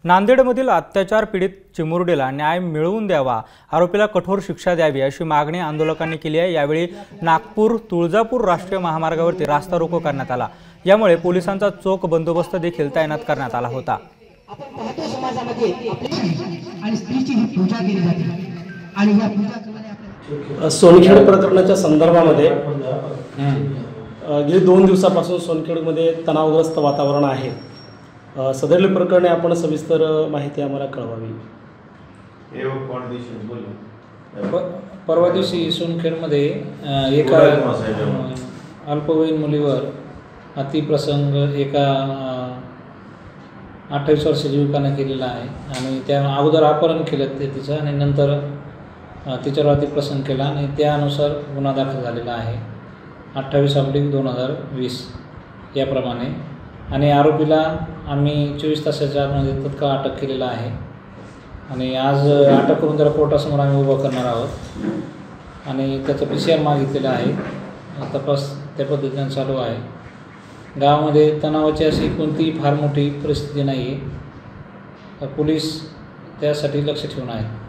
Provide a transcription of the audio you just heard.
नांदेडमधील अत्याचार पीडित चिमुरडीला न्याय मिळवून द्यावा, आरोपीला कठोर शिक्षा द्यावी अशी मागणी आंदोलकांनी केली आहे। यावेळी नागपूर तुळजापूर राष्ट्रीय महामार्गावरती रास्ता रोको करण्यात आला। यामुळे पोलिसांचा चोख बंदोबस्त देखील तैनात करण्यात आला होता। आपण पाहतो समाजामध्ये आणि स्त्रीची पूजा केली जाते आणि या पूजा सोनखेड प्रकरणाच्या संदर्भामध्ये गेली 2 दिवसापासून सोनखेडमध्ये तणावग्रस्त वातावरण आहे। सदरील प्रकरणे आपण सविस्तर माहिती आम्हाला कळवावी। परवा दिवशी सोनखेडमध्ये एका अल्पवयीन मुलीवर अतिप्रसंग एका 28 वर्षाच्या युवकाने केलेला आहे आणि त्या अगोदर अपहरण केलं तिचं आणि नंतर तिच्यावर अतिप्रसंग केला आणि त्यानुसार गुन्हा दाखल झालेला आहे 28/2020 याप्रमाणे। आणि आरोपीला आम्ही 24 तासाच्या आतमध्ये तत्काळ अटक केलेला आहे आणि आज अटक करून त्याला कोर्टासमोर आम्ही उभं करणार आहोत आणि त्याचं PCR मागितलेलं आहे। तपास त्या पद्धतीने चालू आहे। गावामध्ये तणावाची अशी कोणतीही फार मोठी परिस्थिती नाही आहे। पोलीस त्यासाठी लक्ष ठेवून आहेत।